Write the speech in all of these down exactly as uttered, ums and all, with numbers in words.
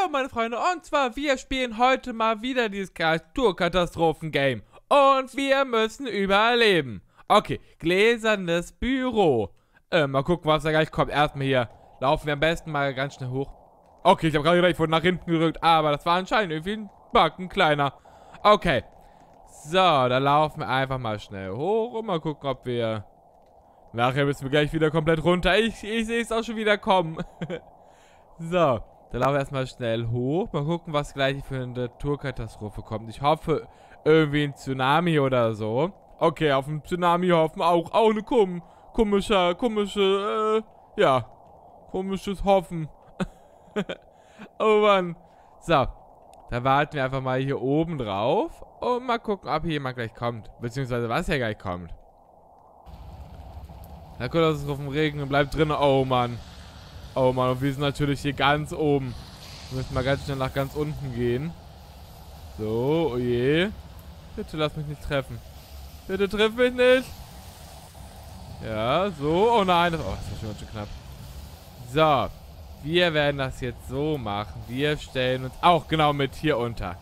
Hallo meine Freunde, und zwar wir spielen heute mal wieder dieses Naturkatastrophen-Game. Und wir müssen überleben. Okay, gläsernes Büro. Äh, mal gucken, was da gleich kommt. Erstmal hier laufen wir am besten mal ganz schnell hoch. Okay, ich habe gerade gedacht, ich wurde nach hinten gerückt, aber das war anscheinend irgendwie ein Backen kleiner. Okay, so, da laufen wir einfach mal schnell hoch und mal gucken, ob wir... Nachher müssen wir gleich wieder komplett runter. Ich, ich sehe es auch schon wieder kommen. So, dann laufen wir erstmal schnell hoch. Mal gucken, was gleich für eine Naturkatastrophe kommt. Ich hoffe, irgendwie ein Tsunami oder so. Okay, auf einen Tsunami hoffen auch. Auch eine kom komische, komische, äh, ja. Komisches Hoffen. Oh Mann. So, dann warten wir einfach mal hier oben drauf. Und mal gucken, ob hier jemand gleich kommt. Beziehungsweise, was hier gleich kommt. Na gut, das ist auf dem Regen und bleibt drin. Oh Mann. Oh Mann, und wir sind natürlich hier ganz oben. Wir müssen mal ganz schnell nach ganz unten gehen. So, oh je. Bitte lass mich nicht treffen. Bitte triff mich nicht. Ja, so. Oh nein. Das, oh, das war schon ganz schön knapp. So. Wir werden das jetzt so machen. Wir stellen uns auch genau mit hier unter.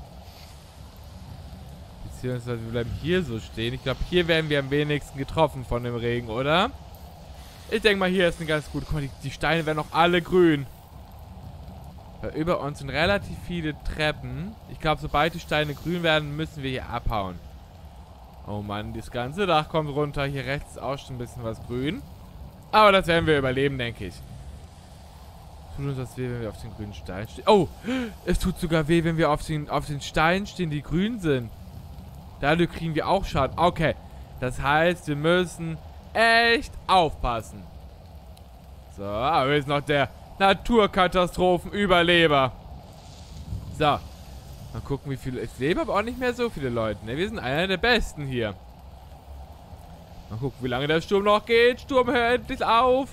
Beziehungsweise wir bleiben hier so stehen. Ich glaube, hier werden wir am wenigsten getroffen von dem Regen, oder? Ich denke mal, hier ist eine ganz gute... Guck mal, die, die Steine werden auch alle grün. Weil über uns sind relativ viele Treppen. Ich glaube, sobald die Steine grün werden, müssen wir hier abhauen. Oh Mann, das ganze Dach kommt runter. Hier rechts ist auch schon ein bisschen was grün. Aber das werden wir überleben, denke ich. Tut uns das weh, wenn wir auf den grünen Stein stehen? Oh, es tut sogar weh, wenn wir auf den, auf den Steinen stehen, die grün sind. Dadurch kriegen wir auch Schaden. Okay, das heißt, wir müssen echt aufpassen. So, aber wir sind noch der Naturkatastrophenüberleber. So, mal gucken, wie viele... Es leben aber auch nicht mehr so viele Leute, ne? Wir sind einer der Besten hier. Mal gucken, wie lange der Sturm noch geht. Sturm, hör endlich auf.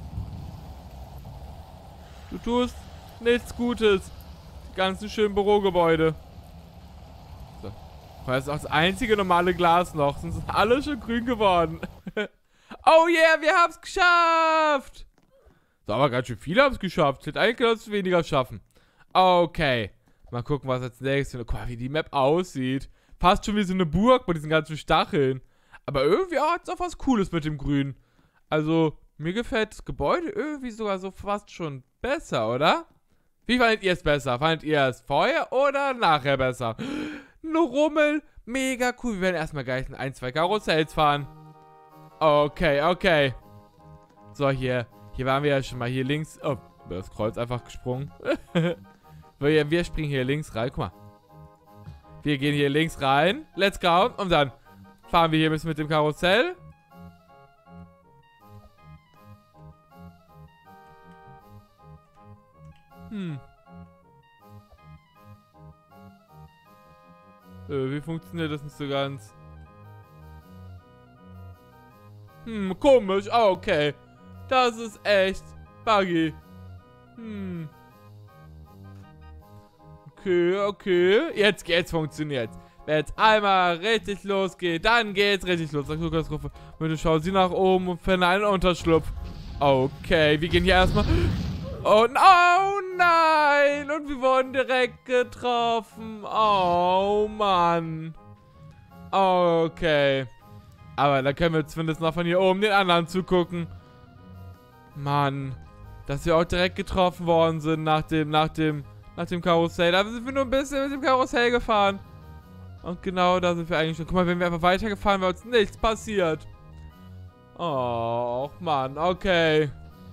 Du tust nichts Gutes. Die ganzen schönen Bürogebäude. So. Das ist auch das einzige normale Glas noch. Sonst sind alle schon grün geworden. Oh yeah, wir haben es geschafft. So, aber ganz schön viele haben es geschafft. Ich hätte eigentlich gedacht, dass wir weniger schaffen. Okay. Mal gucken, was als nächstes... Guck mal, wie die Map aussieht. Fast schon wie so eine Burg mit diesen ganzen Stacheln. Aber irgendwie hat es auch was Cooles mit dem Grün. Also, mir gefällt das Gebäude irgendwie sogar so fast schon besser, oder? Wie fandet ihr es besser? Fandet ihr es vorher oder nachher besser? Eine Rummel. Mega cool. Wir werden erstmal gleich in ein, zwei Karussells fahren. Okay, okay. So, hier. Hier waren wir ja schon mal hier links. Oh, das Kreuz einfach gesprungen. wir, wir springen hier links rein. Guck mal. Wir gehen hier links rein. Let's go. Und dann fahren wir hier ein bisschen mit dem Karussell. Hm. Äh, wie funktioniert das nicht so ganz? Hm, komisch. Ah, okay. Das ist echt buggy. Hm. Okay, okay. Jetzt geht's, funktioniert. Wenn jetzt einmal richtig losgeht, dann geht's richtig los. Bitte schauen Sie nach oben und finden einen Unterschlupf. Okay, wir gehen hier erstmal... Oh, oh nein! Und wir wurden direkt getroffen. Oh Mann. Okay. Aber da können wir zumindest noch von hier oben den anderen zugucken. Mann. Dass wir auch direkt getroffen worden sind nach dem, nach dem, nach dem Karussell. Da sind wir nur ein bisschen mit dem Karussell gefahren. Und genau da sind wir eigentlich schon. Guck mal, wenn wir einfach weitergefahren wären, uns nichts passiert. Oh Mann, okay.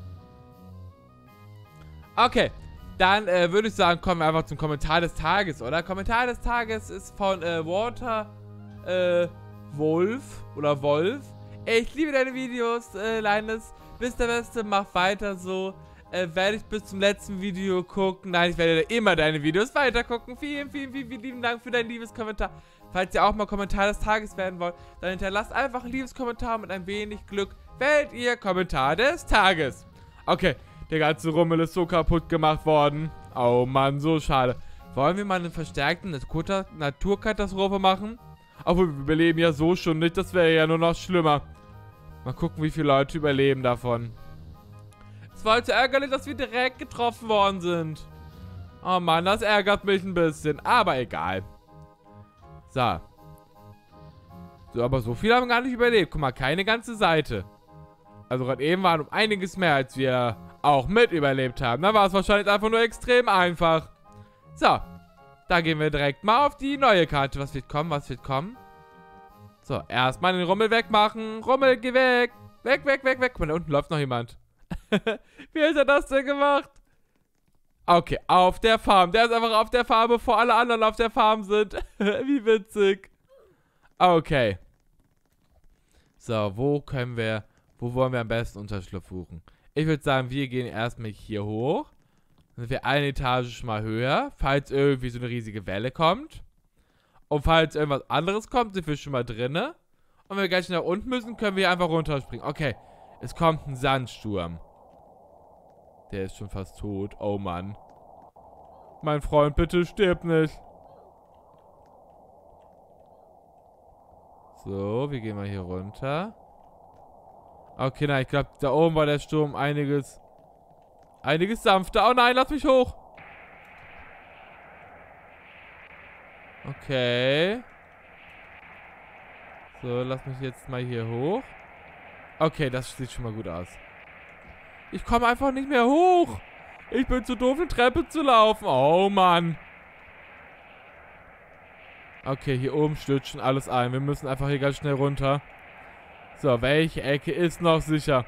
Okay, dann äh, würde ich sagen, kommen wir einfach zum Kommentar des Tages, oder? Kommentar des Tages ist von äh, Water äh, Wolf oder Wolf. Ich liebe deine Videos, äh, Linus. Bist der Beste, mach weiter so. Äh, werde ich bis zum letzten Video gucken. Nein, ich werde immer deine Videos weiter gucken. Vielen, vielen, vielen, vielen lieben Dank für dein liebes Kommentar. Falls ihr auch mal Kommentar des Tages werden wollt, dann hinterlasst einfach ein liebes Kommentar. Mit ein wenig Glück wählt ihr Kommentar des Tages. Okay. Der ganze Rummel ist so kaputt gemacht worden. Oh Mann, so schade. Wollen wir mal eine verstärkte Naturkatastrophe machen? Obwohl, wir überleben ja so schon nicht. Das wäre ja nur noch schlimmer. Mal gucken, wie viele Leute überleben davon. Es war halt so ärgerlich, dass wir direkt getroffen worden sind. Oh Mann, das ärgert mich ein bisschen. Aber egal. So. So, aber so viele haben gar nicht überlebt. Guck mal, keine ganze Seite. Also gerade eben waren um einiges mehr, als wir auch mit überlebt haben. Da war es wahrscheinlich einfach nur extrem einfach. So. Da gehen wir direkt mal auf die neue Karte. Was wird kommen? Was wird kommen? So, erstmal den Rummel wegmachen. Rummel, geh weg. Weg, weg, weg, weg. Guck mal, da unten läuft noch jemand. Wie hat er das denn gemacht? Okay, auf der Farm. Der ist einfach auf der Farm, bevor alle anderen auf der Farm sind. Wie witzig. Okay. So, wo können wir... Wo wollen wir am besten Unterschlupf suchen? Ich würde sagen, wir gehen erstmal hier hoch. Dann sind wir eine Etage schon mal höher, falls irgendwie so eine riesige Welle kommt. Und falls irgendwas anderes kommt, sind wir schon mal drinne. Und wenn wir gleich nach unten müssen, können wir einfach runterspringen. Okay, es kommt ein Sandsturm. Der ist schon fast tot. Oh Mann. Mein Freund, bitte stirb nicht. So, wir gehen mal hier runter. Okay, nein, ich glaube, da oben war der Sturm einiges... Einiges sanfter. Oh nein, lass mich hoch. Okay. So, lass mich jetzt mal hier hoch. Okay, das sieht schon mal gut aus. Ich komme einfach nicht mehr hoch. Ich bin zu doof, eine Treppe zu laufen. Oh, Mann. Okay, hier oben stürzt schon alles ein. Wir müssen einfach hier ganz schnell runter. So, welche Ecke ist noch sicher?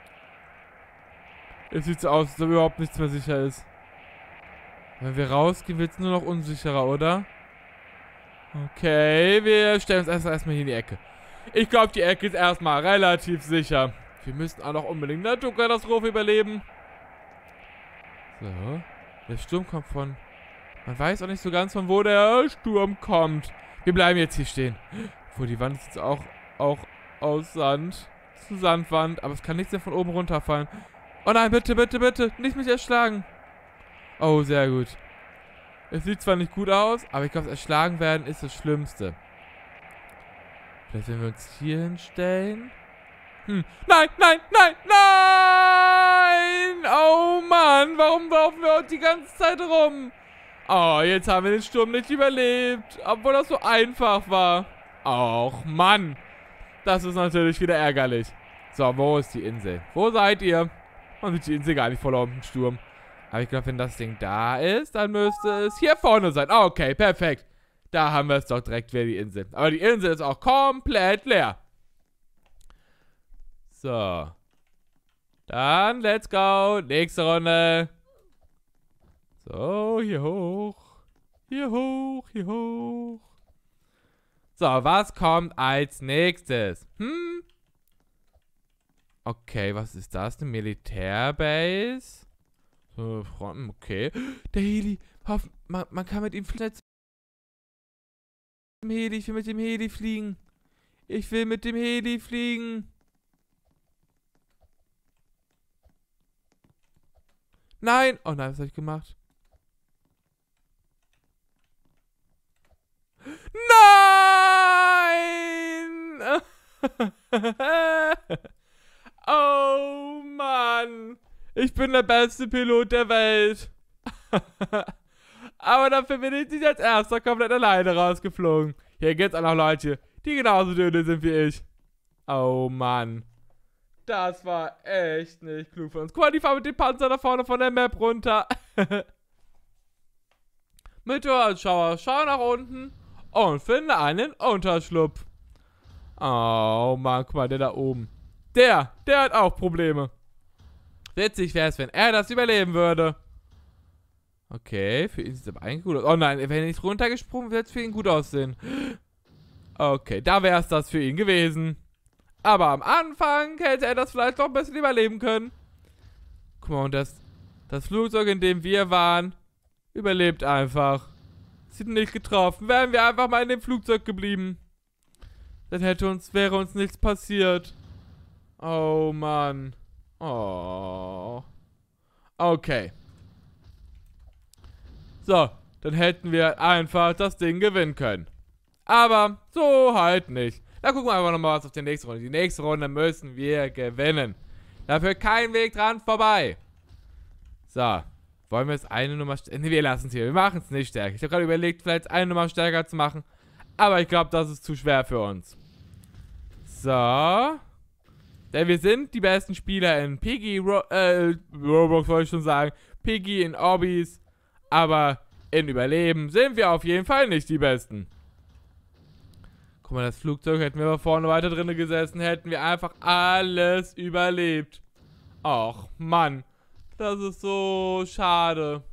Es sieht so aus, als ob überhaupt nichts mehr sicher ist. Wenn wir rausgehen, wird es nur noch unsicherer, oder? Okay, wir stellen uns erst erstmal hier in die Ecke. Ich glaube, die Ecke ist erstmal relativ sicher. Wir müssen auch noch unbedingt eine Naturkatastrophe überleben. So. Der Sturm kommt von... Man weiß auch nicht so ganz, von wo der Sturm kommt. Wir bleiben jetzt hier stehen. Wo die Wand ist jetzt auch, auch aus Sand. Das ist eine Sandwand, aber es kann nichts mehr von oben runterfallen. Oh nein, bitte, bitte, bitte. Nicht mich erschlagen. Oh, sehr gut. Es sieht zwar nicht gut aus, aber ich glaube, erschlagen werden ist das Schlimmste. Vielleicht, wenn wir uns hier hinstellen. Hm. Nein, nein, nein, nein! Oh Mann, warum laufen wir auch die ganze Zeit rum? Oh, jetzt haben wir den Sturm nicht überlebt. Obwohl das so einfach war. Och, Mann. Das ist natürlich wieder ärgerlich. So, wo ist die Insel? Wo seid ihr? Man sieht die Insel gar nicht voller dem Sturm. Aber ich glaube, wenn das Ding da ist, dann müsste es hier vorne sein. Oh, okay, perfekt. Da haben wir es doch direkt wieder, die Insel. Aber die Insel ist auch komplett leer. So. Dann, let's go. Nächste Runde. So, hier hoch. Hier hoch, hier hoch. So, was kommt als nächstes? Hm? Okay, was ist das? Eine Militärbase? So, okay. Der Heli. Man, man kann mit ihm fliegen. Heli, ich will mit dem Heli fliegen. Ich will mit dem Heli fliegen. Nein! Oh nein, was habe ich gemacht? Nein! Oh Mann! Ich bin der beste Pilot der Welt. Aber dafür bin ich nicht als erster komplett alleine rausgeflogen. Hier gibt's auch noch Leute, die genauso dünne sind wie ich. Oh Mann. Das war echt nicht klug von uns. Guck mal, die fahren mit dem Panzer da vorne von der Map runter. Meteoranschauer, schau nach unten und finde einen Unterschlupf. Oh Mann, guck mal, der da oben. Der, der hat auch Probleme. Witzig wäre es, wenn er das überleben würde. Okay, für ihn sieht es aber eigentlich gut aus. Oh nein, wenn er nicht runtergesprungen wäre, es für ihn gut aussehen. Okay, da wäre es das für ihn gewesen. Aber am Anfang hätte er das vielleicht noch ein bisschen überleben können. Guck mal, und das, das Flugzeug, in dem wir waren, überlebt einfach. Sieht nicht getroffen. Wären wir einfach mal in dem Flugzeug geblieben, dann hätte uns, wäre uns nichts passiert. Oh Mann. Oh. Okay. So, dann hätten wir einfach das Ding gewinnen können. Aber so halt nicht. Da gucken wir einfach nochmal was auf die nächste Runde. Die nächste Runde müssen wir gewinnen. Dafür kein Weg dran vorbei. So, Wollen wir es eine Nummer stärker? Ne, wir lassen es hier. Wir machen es nicht stärker. Ich habe gerade überlegt, vielleicht eine Nummer stärker zu machen. Aber ich glaube, das ist zu schwer für uns. So. Denn wir sind die besten Spieler in Piggy, Ro äh, Roblox wollte ich schon sagen. Piggy in Obbys. Aber in Überleben sind wir auf jeden Fall nicht die Besten. Guck mal, das Flugzeug, hätten wir aber vorne weiter drin gesessen, hätten wir einfach alles überlebt. Ach, Mann. Das ist so schade.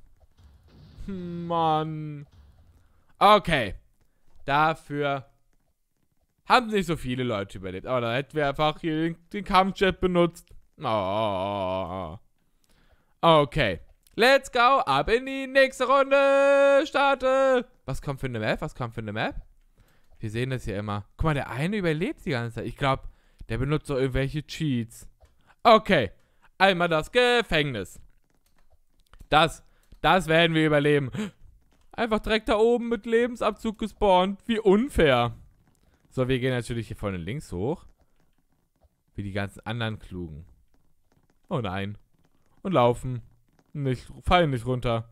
Mann. Okay. Dafür haben nicht so viele Leute überlebt. Aber da hätten wir einfach hier den, den Kampfjet benutzt. Oh. Okay. Let's go. Ab in die nächste Runde. Starte. Was kommt für eine Map? Was kommt für eine Map? Wir sehen das hier immer. Guck mal, der eine überlebt die ganze Zeit. Ich glaube, der benutzt doch irgendwelche Cheats. Okay. Einmal das Gefängnis. Das, das werden wir überleben. Einfach direkt da oben mit Lebensabzug gespawnt. Wie unfair. So, wir gehen natürlich hier vorne links hoch. Wie die ganzen anderen Klugen. Oh nein. Und laufen. Nicht, fallen nicht runter.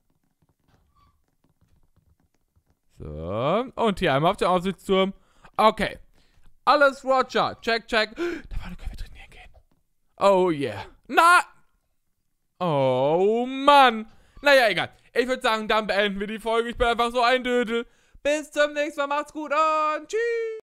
So. Und hier einmal auf den Aussichtsturm. Okay. Alles Roger. Check, check. Da vorne können wir trainieren gehen. Oh yeah. Na! Oh Mann. Naja, egal. Ich würde sagen, dann beenden wir die Folge. Ich bin einfach so ein Dödel. Bis zum nächsten Mal. Macht's gut und tschüss.